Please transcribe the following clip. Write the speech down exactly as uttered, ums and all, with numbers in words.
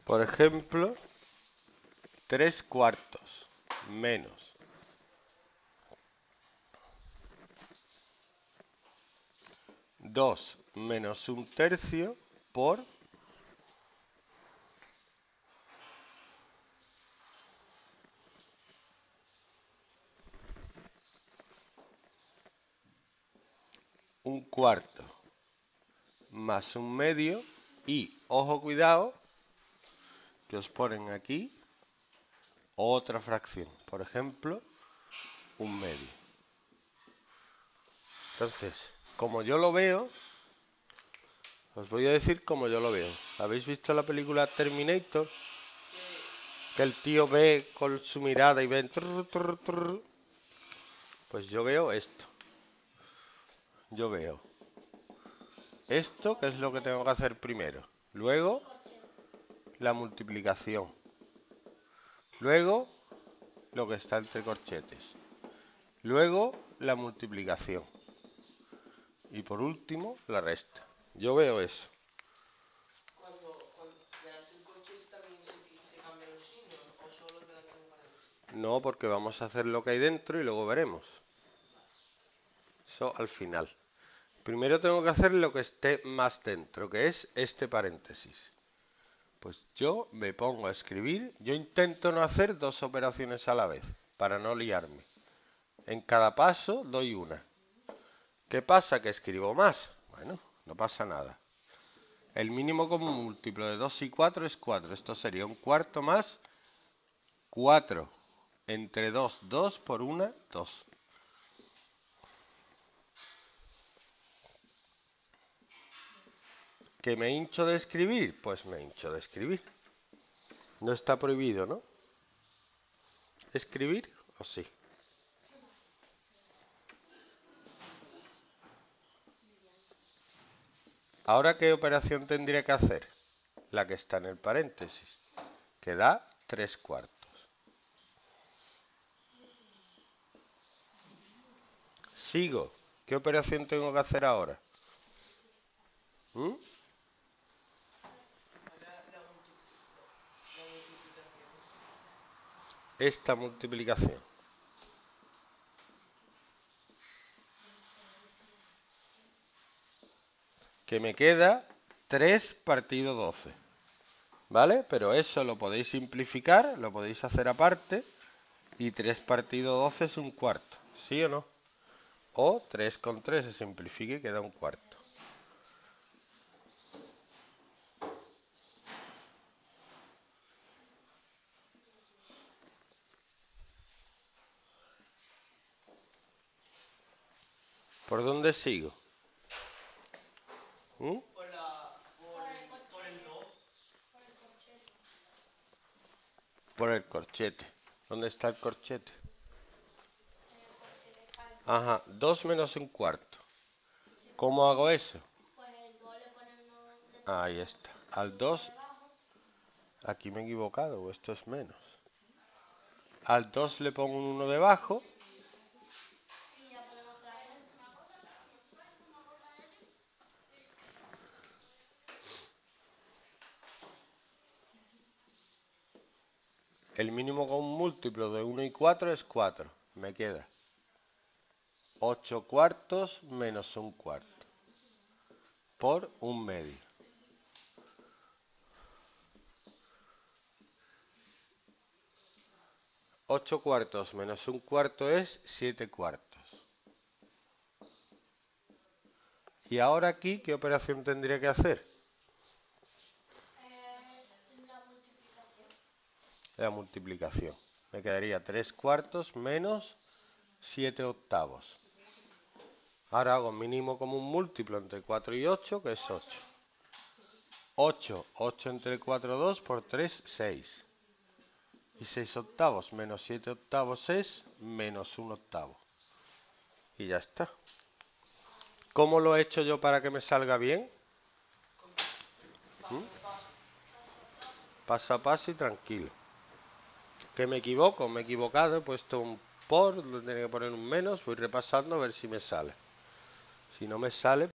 Por ejemplo, tres cuartos menos dos menos un tercio por un cuarto más un medio y, ojo, cuidado, que os ponen aquí otra fracción, por ejemplo, un medio. Entonces, como yo lo veo, os voy a decir como yo lo veo. ¿Habéis visto la película Terminator? Que el tío ve con su mirada y ve... Trrr, trrr, trrr. Pues yo veo esto. Yo veo esto, que es lo que tengo que hacer primero. Luego, la multiplicación. Luego, lo que está entre corchetes. Luego, la multiplicación. Y por último, la resta. Yo veo eso. No, porque vamos a hacer lo que hay dentro y luego veremos. Eso al final. Primero tengo que hacer lo que esté más dentro, que es este paréntesis. Pues yo me pongo a escribir. Yo intento no hacer dos operaciones a la vez, para no liarme. En cada paso doy una. ¿Qué pasa? Que escribo más. Bueno, no pasa nada. El mínimo común múltiplo de dos y cuatro es cuatro. Esto sería un cuarto más cuatro. Entre dos, dos por una, dos. ¿Que me hincho de escribir? Pues me hincho de escribir. No está prohibido, ¿no? ¿Escribir o sí? Ahora, ¿qué operación tendría que hacer? La que está en el paréntesis, que da tres cuartos. Sigo. ¿Qué operación tengo que hacer ahora? ¿Mm? Esta multiplicación. Que me queda tres partido doce. ¿Vale? Pero eso lo podéis simplificar, lo podéis hacer aparte. Y tres partido doce es un cuarto. ¿Sí o no? O tres con tres se simplifica y queda un cuarto. ¿Por dónde sigo? ¿Mm? Por, la, por, el, por el dos. Por el corchete. ¿Dónde está el corchete? Ajá, dos menos un cuarto. ¿Cómo hago eso? Ahí está. Al dos, aquí me he equivocado, o esto es menos. Al dos le pongo un uno debajo. El mínimo común múltiplo de uno y cuatro es cuatro. Me queda ocho cuartos menos un cuarto. Por un medio. ocho cuartos menos un cuarto es siete cuartos. Y ahora aquí, ¿qué operación tendría que hacer? La multiplicación. La multiplicación. Me quedaría tres cuartos menos siete octavos. Ahora hago mínimo común múltiplo entre cuatro y ocho, que es ocho. ocho, ocho entre cuatro, dos, por tres, seis. Y seis octavos menos siete octavos es menos un octavo. Y ya está. ¿Cómo lo he hecho yo para que me salga bien? ¿Mm? Paso a paso y tranquilo. ¿Que me equivoco? Me he equivocado, he puesto un por, lo tenía que poner un menos, voy repasando a ver si me sale. Si no me sale...